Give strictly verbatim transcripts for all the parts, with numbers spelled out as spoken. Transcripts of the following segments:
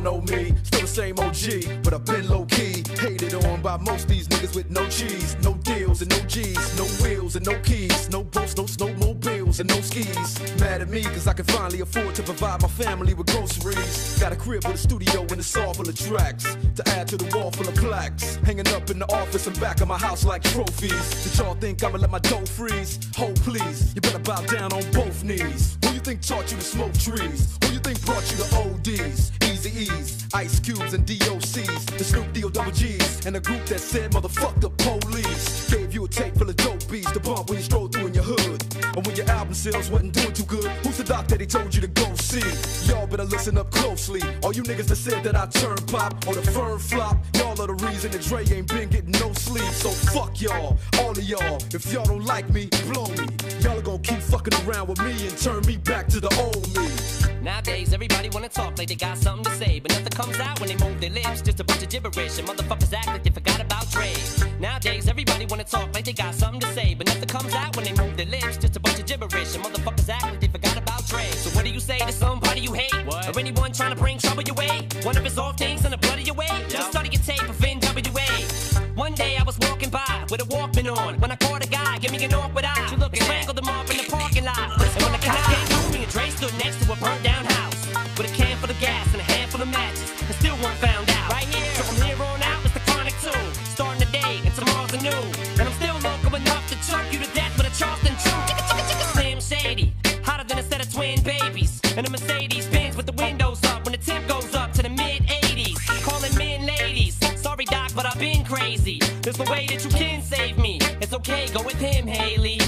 know me, still the same O G, but I've been low-key. Hated on by most these niggas with no cheese, no deals and no G's, no wheels and no keys, no boats, no snowmobiles and no skis. Mad at me cause I can finally afford to provide my family with groceries. Got a crib with a studio and a saw full of tracks to add to the wall full of plaques, hanging up in the office and back of my house like trophies. Did y'all think I'ma let my dough freeze? Hold please, you better bow down on both knees. Who you think taught you to smoke trees? Who you think brought you to O Ds? Eazy-E's, Ice Cubes and D O C's, the Snoop D O double G's, and a group that said motherfuck the police. Gave you a tape full of dope beats to bump when you stroll through in your hood. And when your album sales wasn't doing too good, who's the doc that he told you to go see? Y'all better listen up closely. All you niggas that said that I turn pop or the firm flop, y'all are the reason that Dre ain't been getting no sleep. So fuck y'all, all of y'all. If y'all don't like me, blow me. Y'all are gonna keep fucking around with me and turn me back to the old me. Nowadays, everybody wanna talk like they got something to say, but nothing comes out when they move their lips. Just a bunch of gibberish, and motherfuckers act like they forgot about Dre. Nowadays, everybody wanna talk like they got something to say, but nothing comes out when they move their lips. Just a bunch of gibberish, and motherfuckers act like they forgot about Dre. So what do you say to somebody you hate? What? Or anyone trying to bring trouble your way? One of his off things in the blood of your way? Yep. Just study your tape of N W A. One day I was walking by with a Walkman on when I caught a guy, give me an awkward eye. You look strangled him off in the parking lot. And when the cops came through me, and Dre stood next to a burnt down house with a can full of gas and a handful of matches, and still weren't found out. Right here, so from here on out, it's the Chronic two. Starting the day, and tomorrow's a new. And I'm still local enough to choke you to death with a Charleston chew. Slim Shady, hotter than a set of twin babies. And a Mercedes Benz with the windows up when the temp goes up to the mid eighties. Calling men ladies. Sorry, Doc, but I've been crazy. There's no way that you can save me. It's okay, go with him, Haley.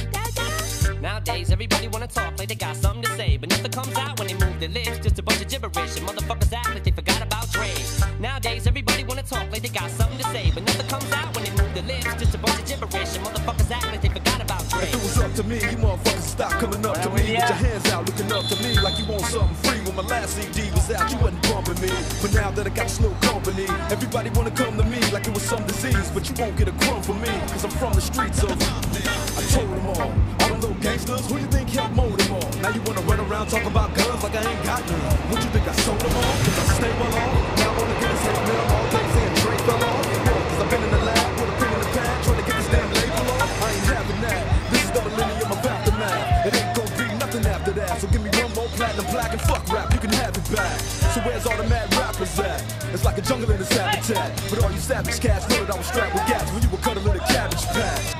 Nowadays, everybody wanna talk like they got something to say, but nothing comes out when they move their lips. Just a bunch of gibberish, and motherfuckers act like they forgot about Dre. Nowadays, everybody wanna talk like they got something to say, but nothing comes out when they move their lips. Just a bunch of gibberish, and motherfuckers act like they forgot about Dre. If it was up to me, you motherfuckers stop coming up to me. Put your hands out, looking up to me like you want something free. When my last C D was out, you wasn't bumping me. But now that I got this little company, everybody wanna come to me like it was some disease. But you won't get a crumb from me, cause I'm from the streets of I told them all, all them little gangsters, who you think helped mold them all? Now you wanna run around talking about guns like I ain't got none. What you think I sold them all? Cause I stay well on. Now I wanna get this hate mail all day saying Dre fell off. Yeah, cause I've been in the lab with a pen in the pad trying to get this damn label off. I ain't having that. This is the millennium of aftermath. It ain't gonna be nothing after that. So give me one more platinum plaque and fuck rap, you can have it back. So where's all the mad rappers at? It's like a jungle in its habitat. But all you savage cats know that I was strapped with gas when you were cuddling a cabbage patch.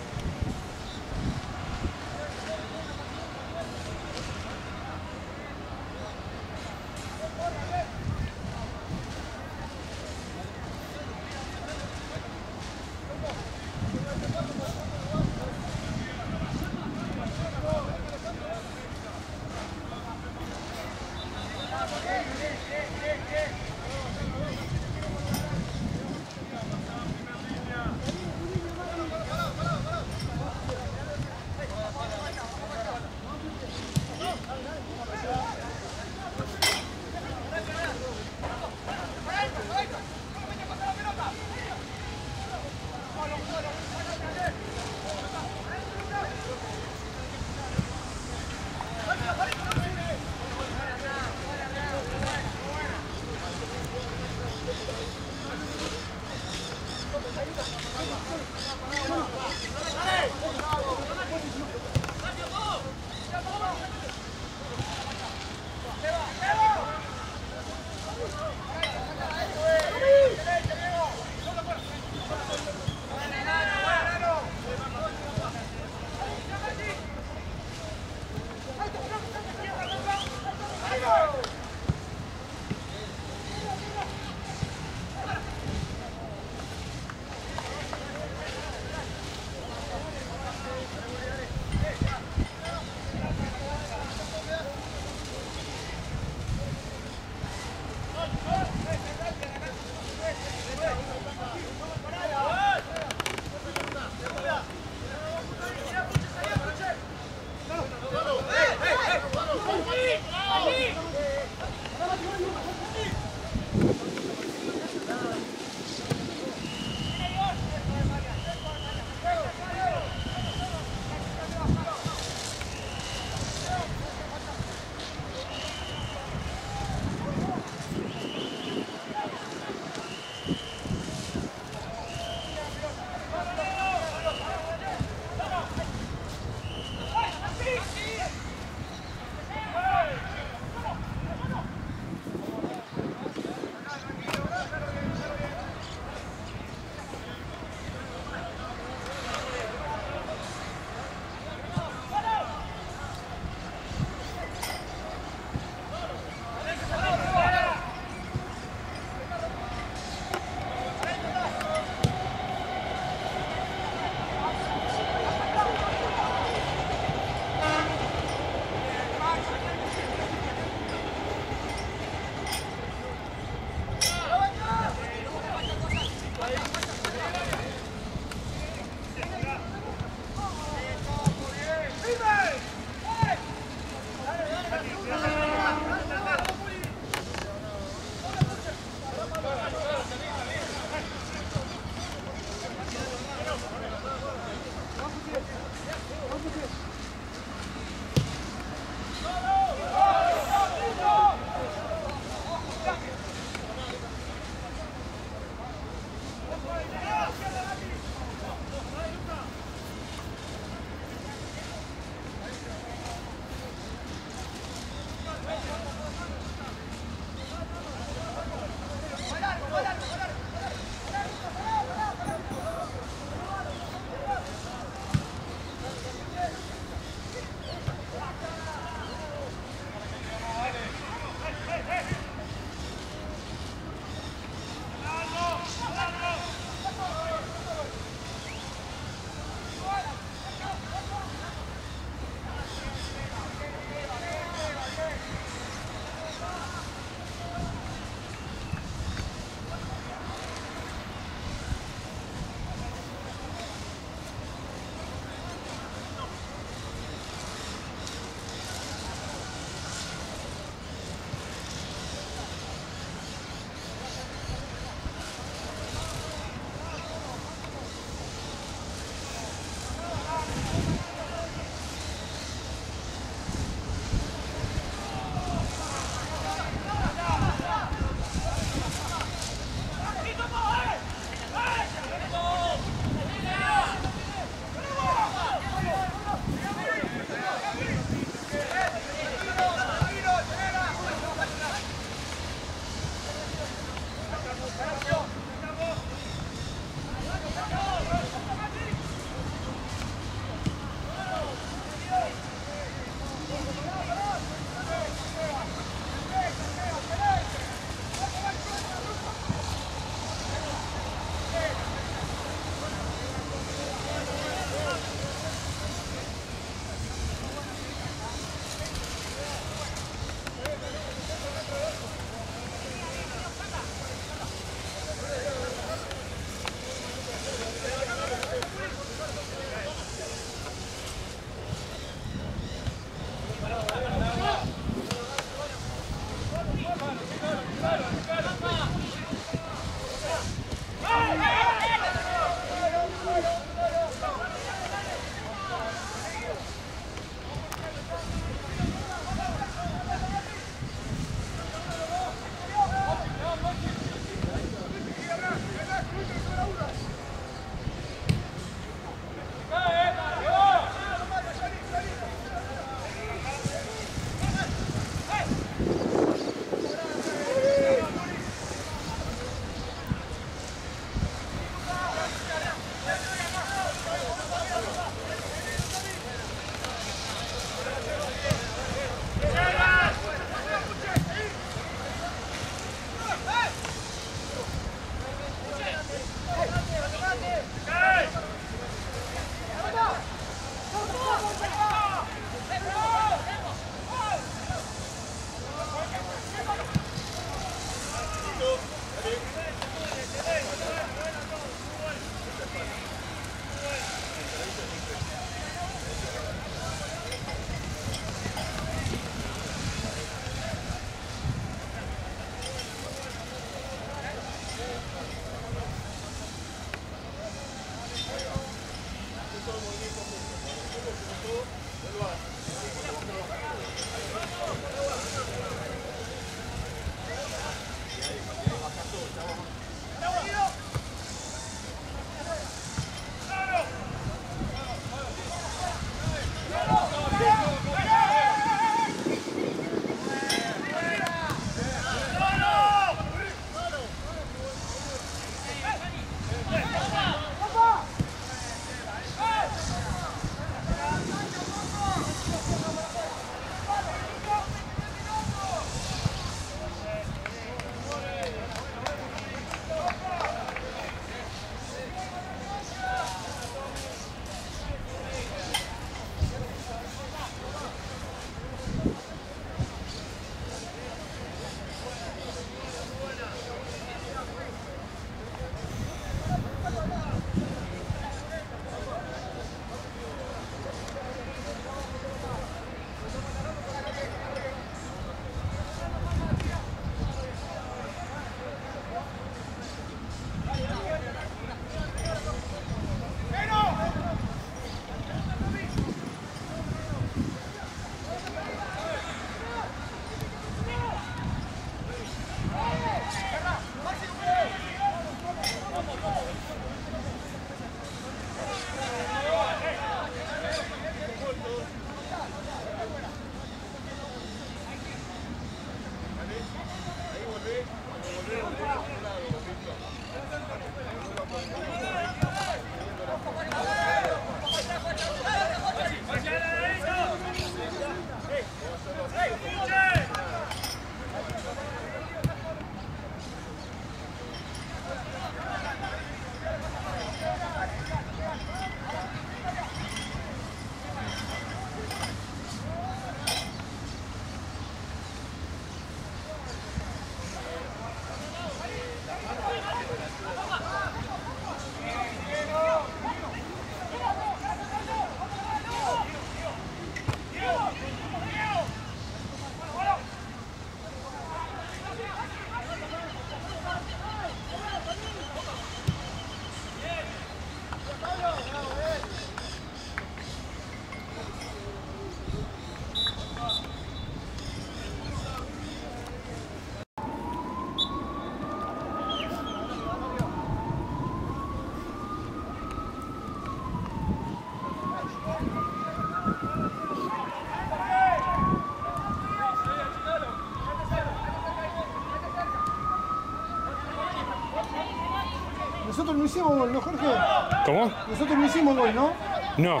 Nosotros no hicimos gol, ¿no, Jorge? ¿Cómo? Nosotros no hicimos gol, ¿no? No.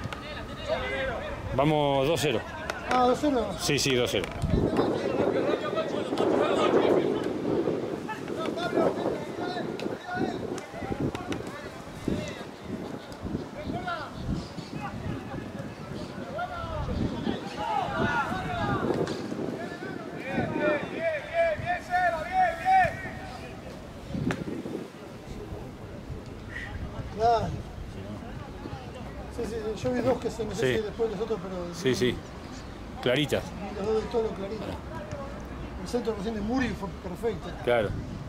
Vamos dos cero. Ah, dos cero. Sí, sí, dos cero. Sí, sí, sí, yo vi dos que se no sé Sí. si después los otros, pero... Sí, sí. Claritas. Los dos del todo clarito. El centro recién de Muri fue perfecto. Claro.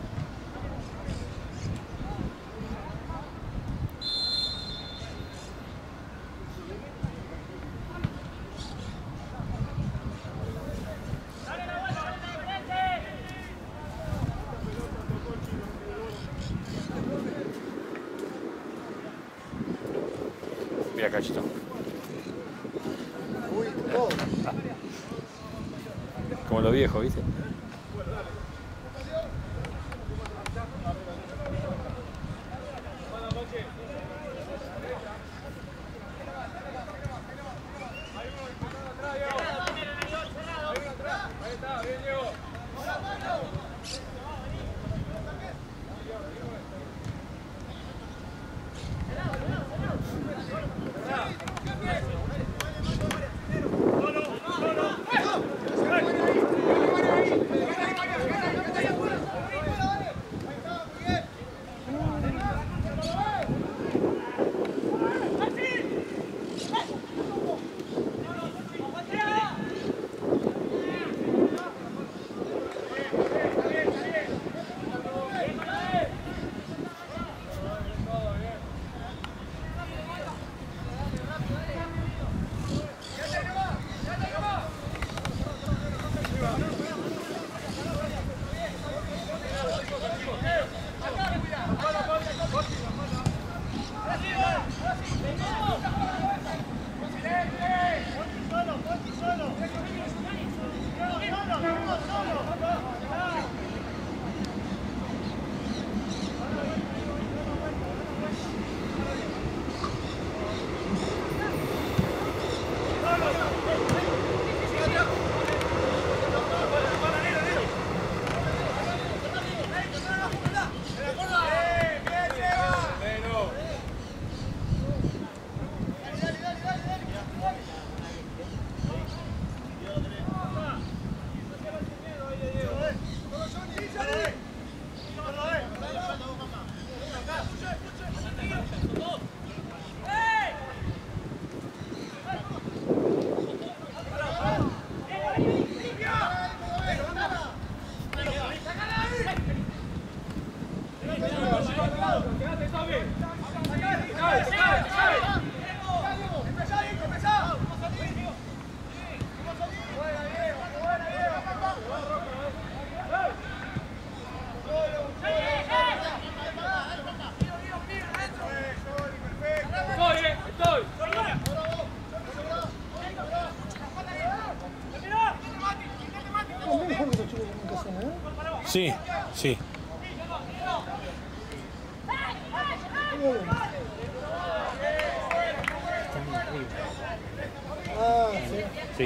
Mira, Cachito. Uy, todo. Como los viejos, ¿viste? Sí, sí. Ah, sí. Sí.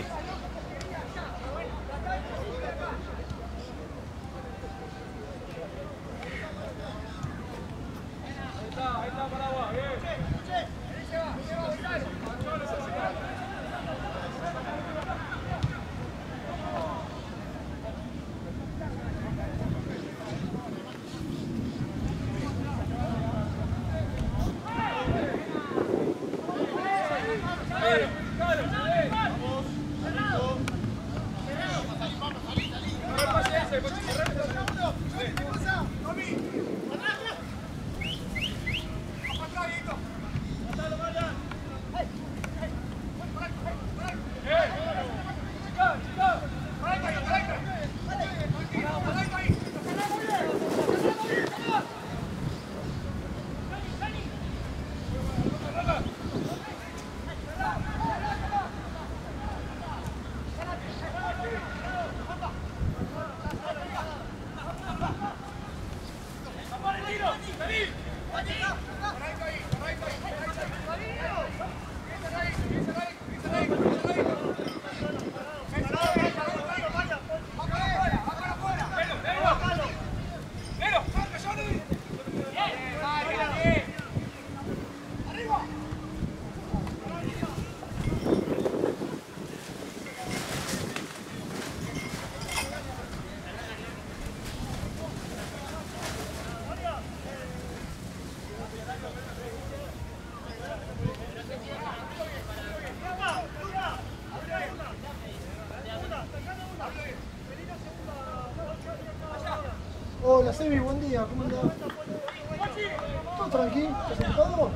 Hola Sebi, buen día, ¿cómo andás? ¿Todo tranquilo? ¿Estás ocupado?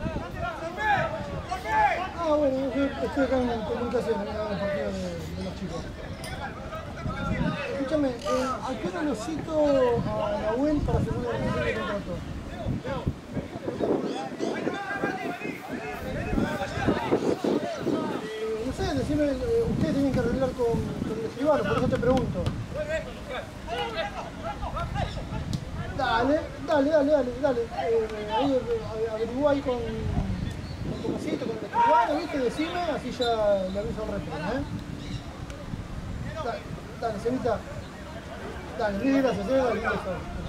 Ah, bueno, yo estoy acá en comunicación, en el partido de, de los chicos. Escúchame, eh, ¿a qué hora lo cito a Nahuel para segunda revisión de contrato? Eh, no sé, decime, eh, ustedes tienen que arreglar con, con el escribano, por eso te pregunto. Dale, dale, dale, dale, dale. Eh, ahí eh, averigua ahí con, con Tomasito, con el escribano, ¿viste? Decime, así ya le aviso al resto, ¿eh? Dale, dale, Semita. Dale, mil gracias, eh, dale, gracias.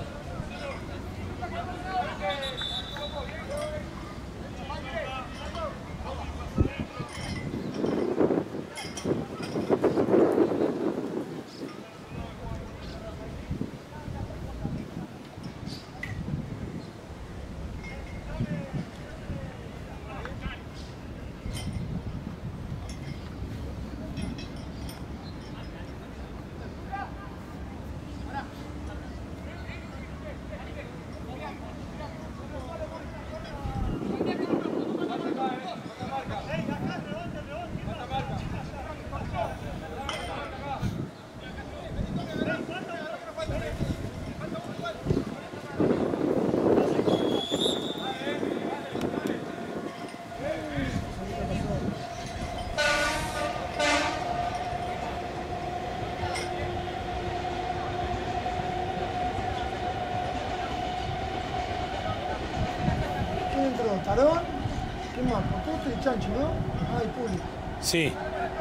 Tarón, ¿qué más? Pototo y Chancho, ¿no? Ah, y Puli. Sí.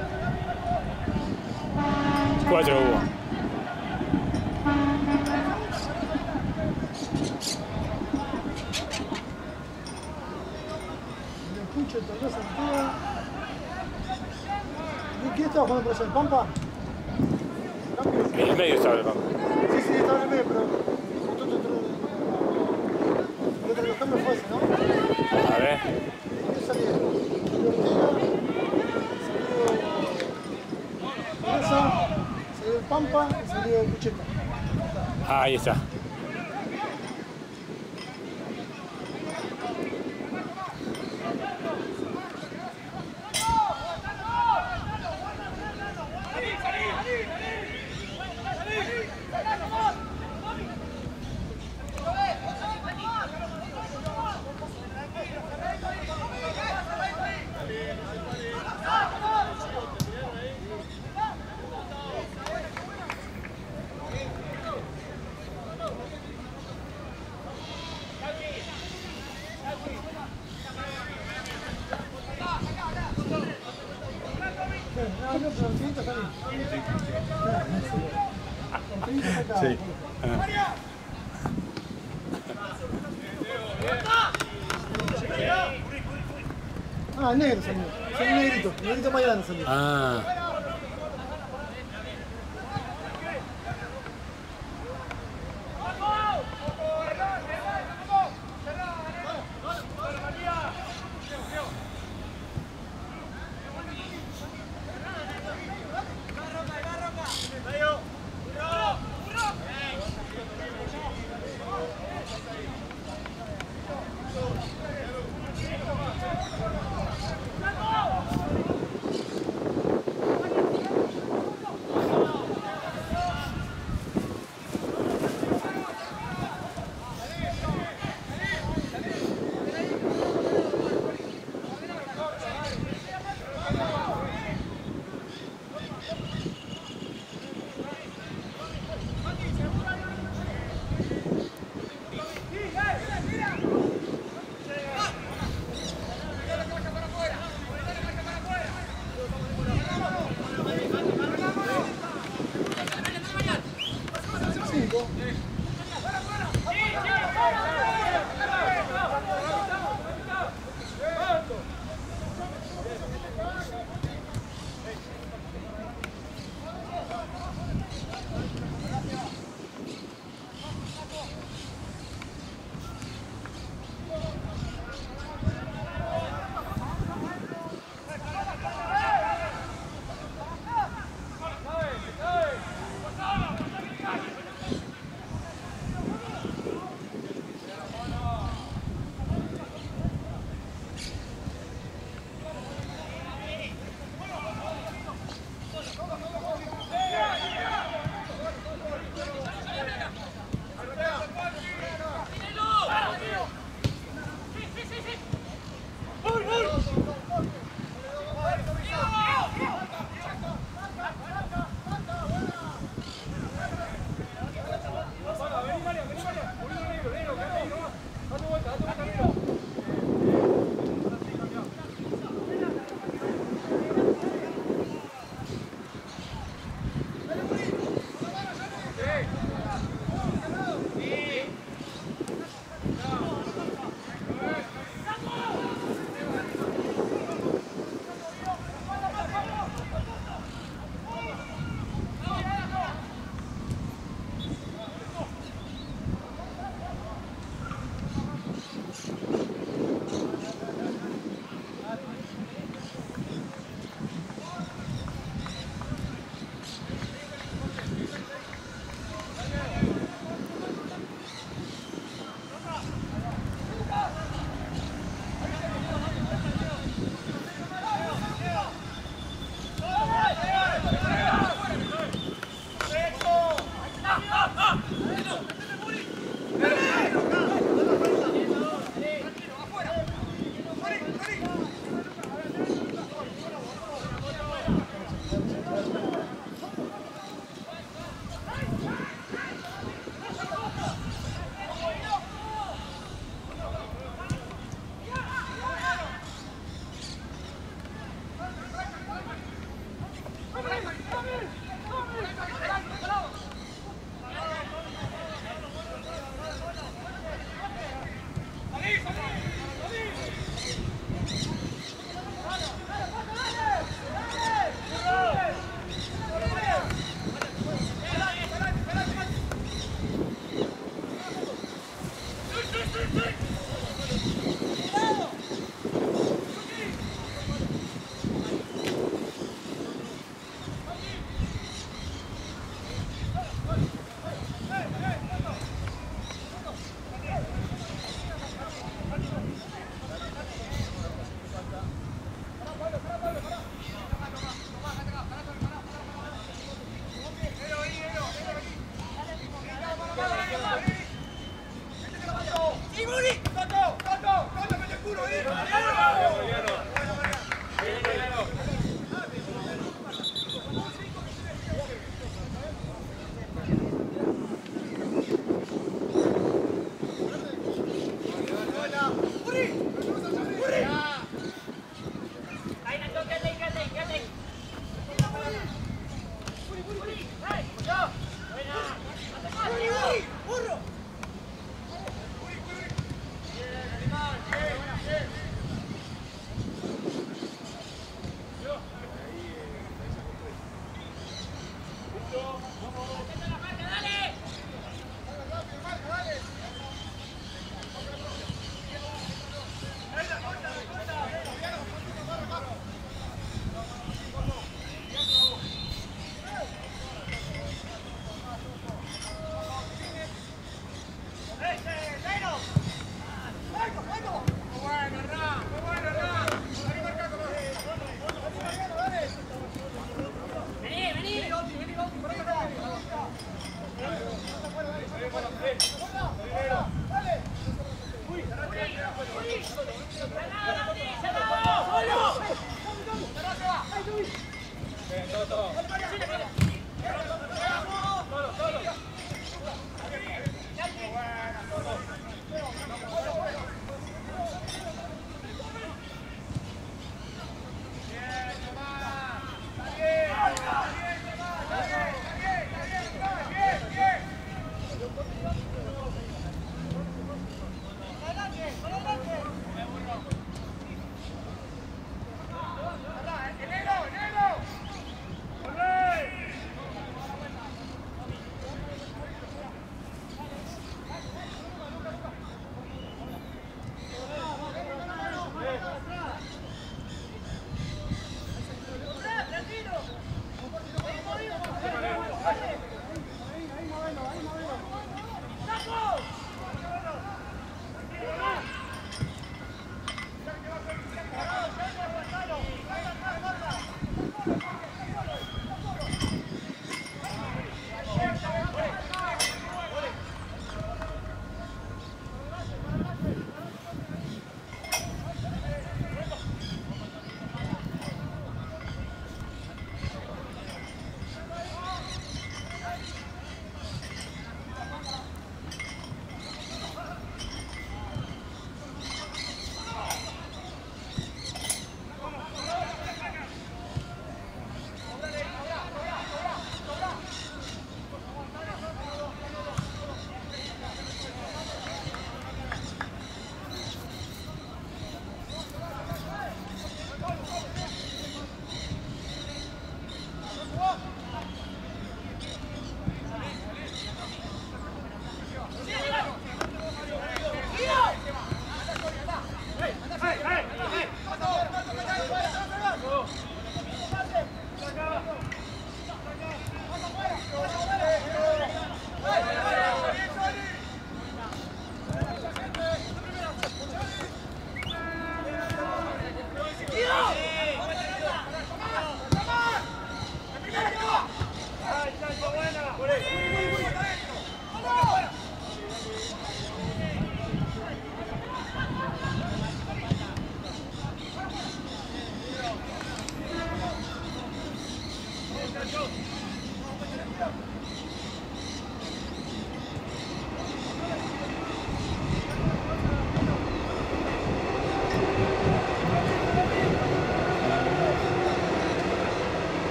Cuatro hubo. Le escucho, Torneo Santiago. ¿Quién estaba jugando por allá? ¿El Pampa? ¿Cambio? En el medio estaba el Pampa. Sí, sí, estaba en el medio, pero Pototo entró. El otro de los cambios fue ese, ¿no? A ver. ¿Qué salieron? Salió Ortega, salió Teresa, salió el Pampa y salió el Cucheta. Ah, ahí está. Sí. Ah, negro salió. Salió negrito. Negrito más grande salió. Ah.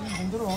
Entró.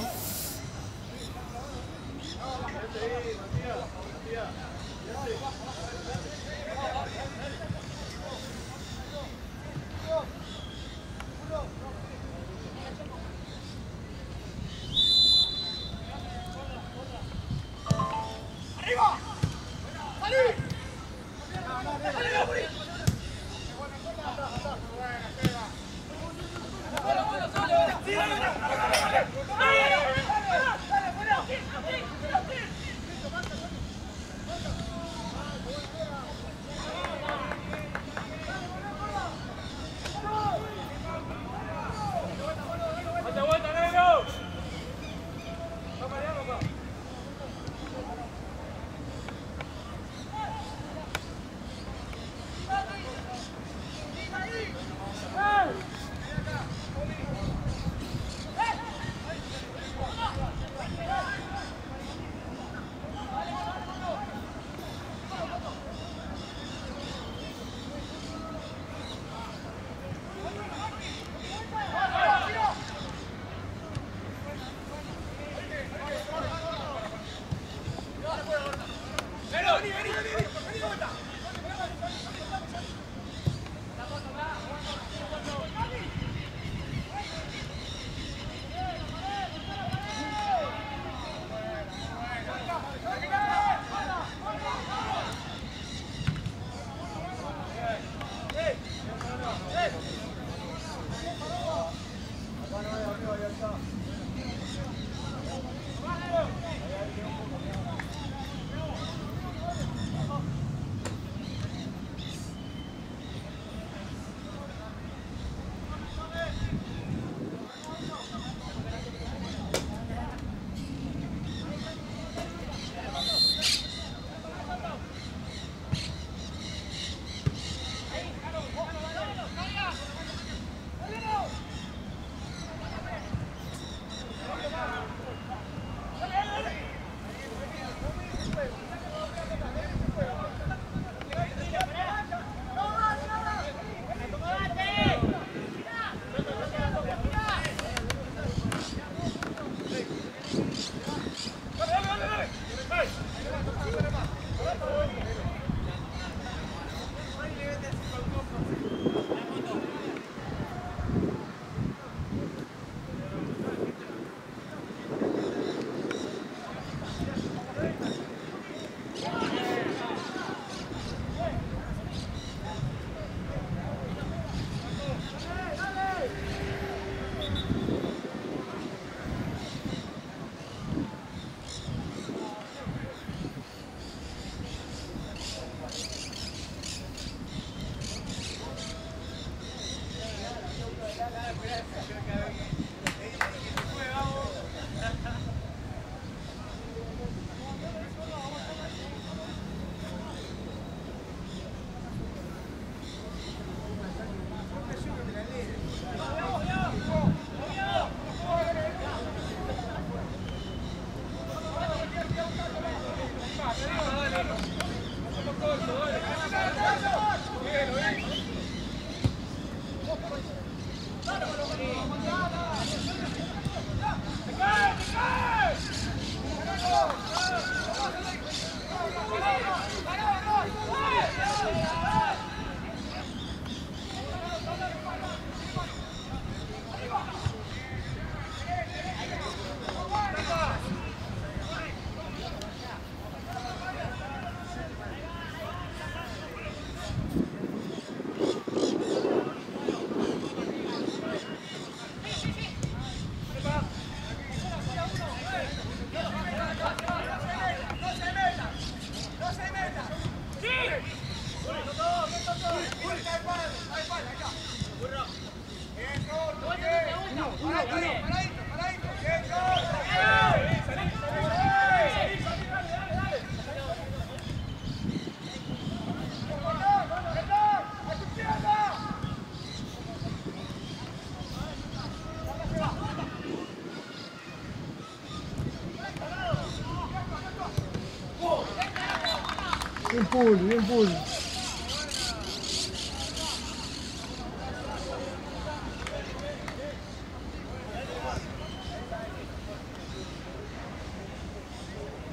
Bien pull, bien pull.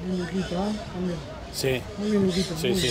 Bien, Luquito, ¿eh? También. Sí. Muy bien, Luquito. Sí, muy sí. bien.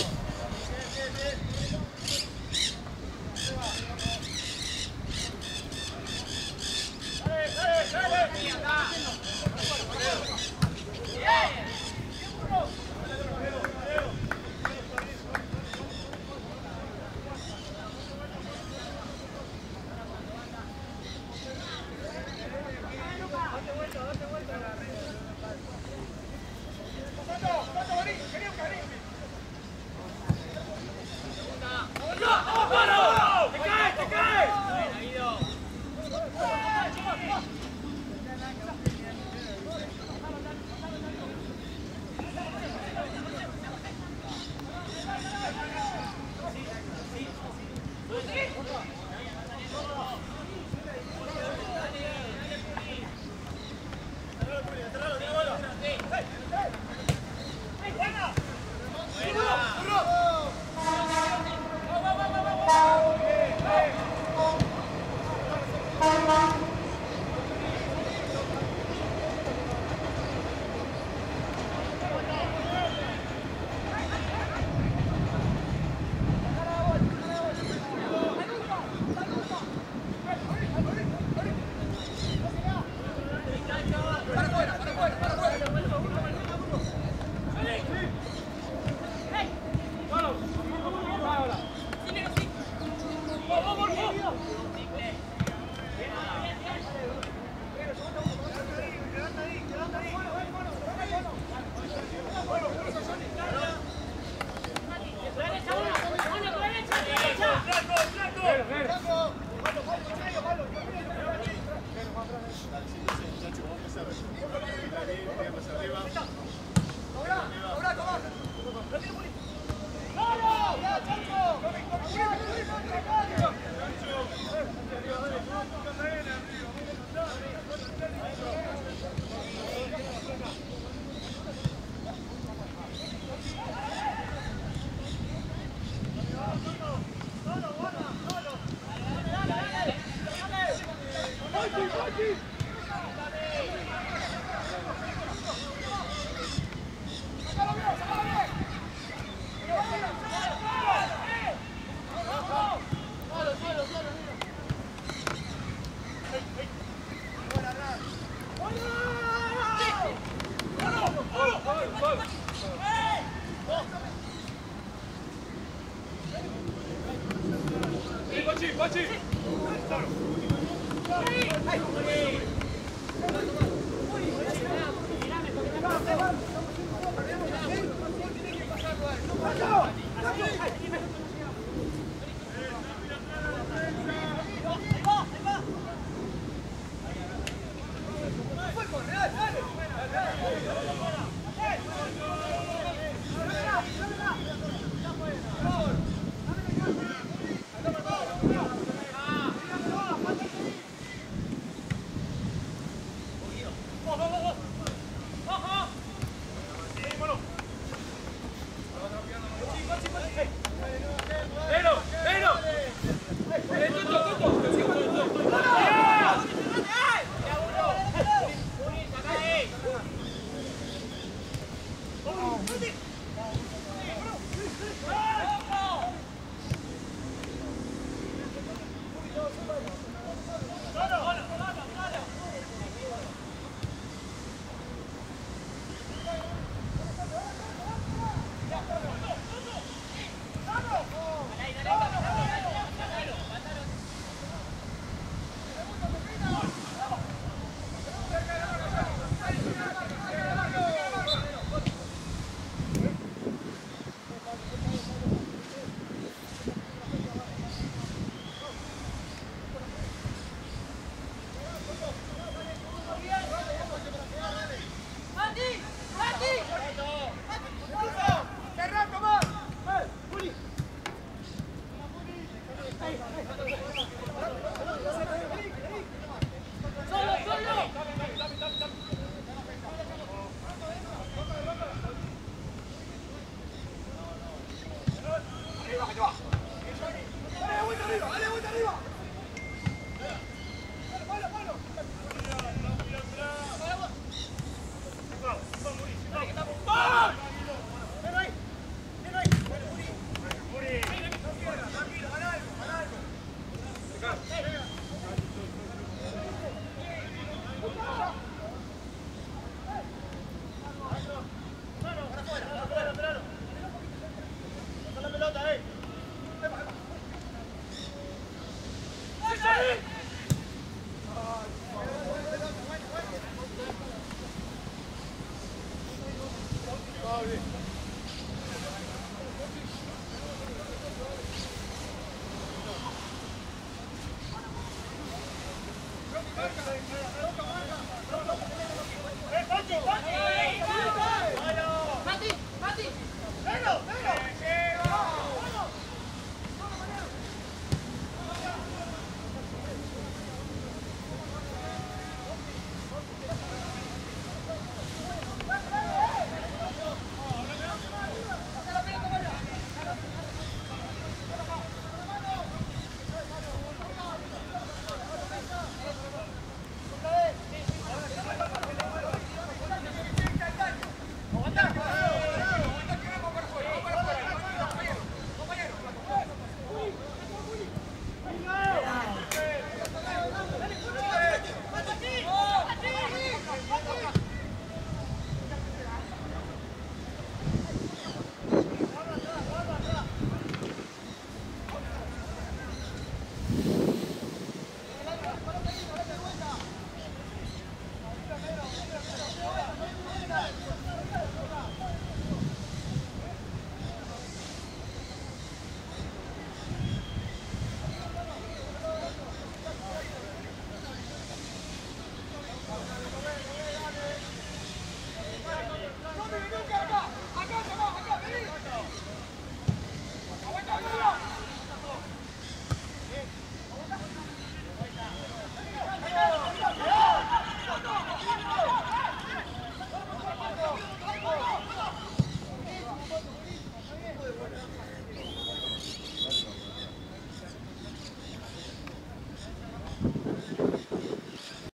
bien.